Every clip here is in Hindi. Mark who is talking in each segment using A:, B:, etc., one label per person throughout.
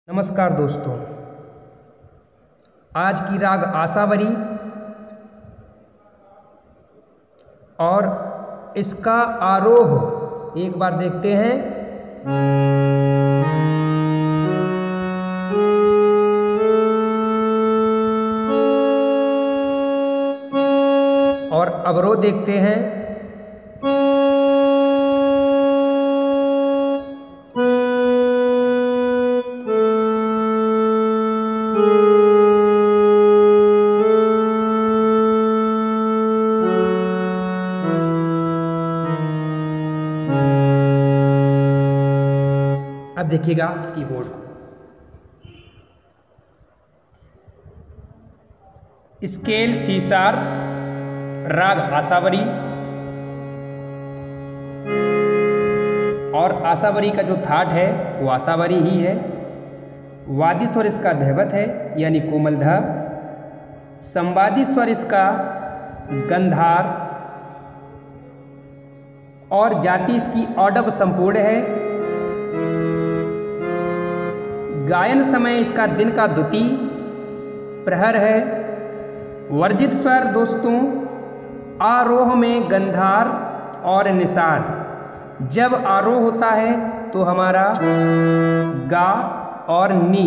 A: नमस्कार दोस्तों, आज की राग आसावरी और इसका आरोह एक बार देखते हैं। और अवरोह देखते हैं। अब देखिएगा कीबोर्ड को। स्केल सी शार्प, राग आसावरी। और आसावरी का जो थाट है वो आसावरी ही है। वादी स्वर इसका धैवत है यानी कोमल ध। संवादी स्वर इसका गंधार और जाति इसकी औडव संपूर्ण है। गायन समय इसका दिन का द्वितीय प्रहर है। वर्जित स्वर दोस्तों आरोह में गंधार और निषाद। जब आरोह होता है तो हमारा गा और नी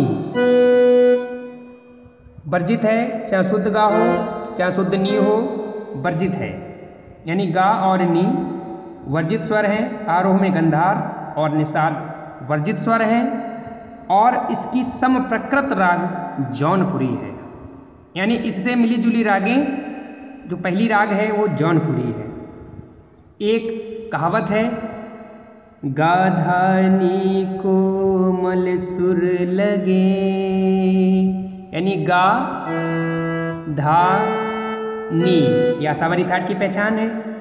A: वर्जित है, चाहे शुद्ध गा हो चाहे शुद्ध नी हो, वर्जित है। यानी गा और नी वर्जित स्वर हैं, आरोह में गंधार और निषाद वर्जित स्वर हैं। और इसकी सम प्रकृत राग जौनपुरी है, यानी इससे मिली जुली रागें जो पहली राग है वो जौनपुरी है। एक कहावत है, गाधानी कोमल सुर लगे, यानी गा धा नी, यह आसावरी थाट की पहचान है।